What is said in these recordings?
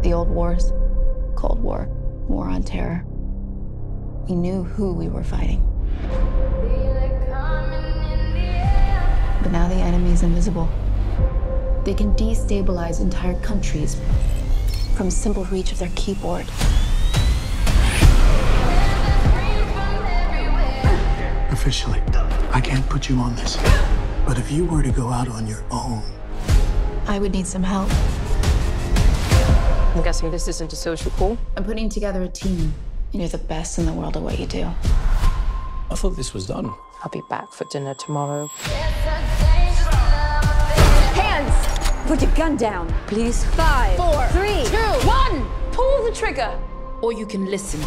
The old wars, Cold War, War on Terror. We knew who we were fighting. But now the enemy's invisible. They can destabilize entire countries from simple reach of their keyboard. Officially, I can't put you on this. But if you were to go out on your own, I would need some help. I'm guessing this isn't a social call. I'm putting together a team, and you're the best in the world at what you do. I thought this was done. I'll be back for dinner tomorrow. Hands! Put your gun down, please. 5, 4, 3, 2, 1! Pull the trigger! Or you can listen.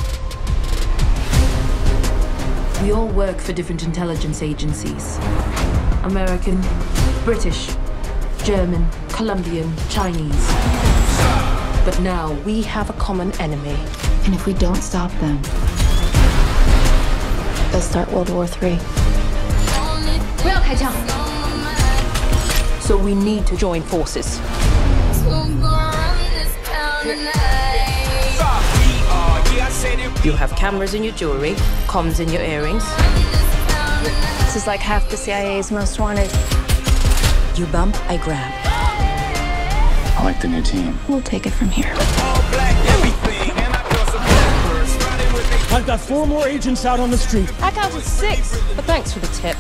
We all work for different intelligence agencies. American, British, German, Colombian, Chinese. But now we have a common enemy. And if we don't stop them, they'll start World War III. So we need to join forces. You have cameras in your jewelry, comms in your earrings. This is like half the CIA's most wanted. You bump, I grab. I like the new team. We'll take it from here. I've got 4 more agents out on the street. I counted 6, but thanks for the tip.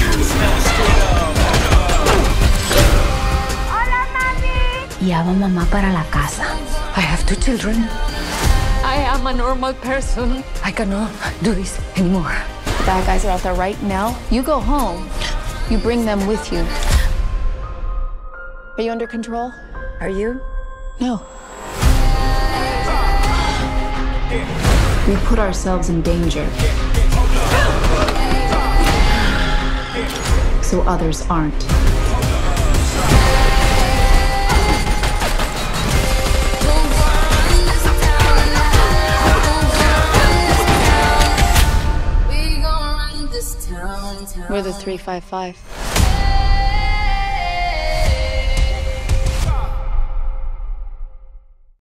Lleva mamá para la casa. I have 2 children. I am a normal person. I cannot do this anymore. Bad guys are out there right now. You go home. You bring them with you. Are you under control? Are you? No. We put ourselves in danger so others aren't. We're the 355.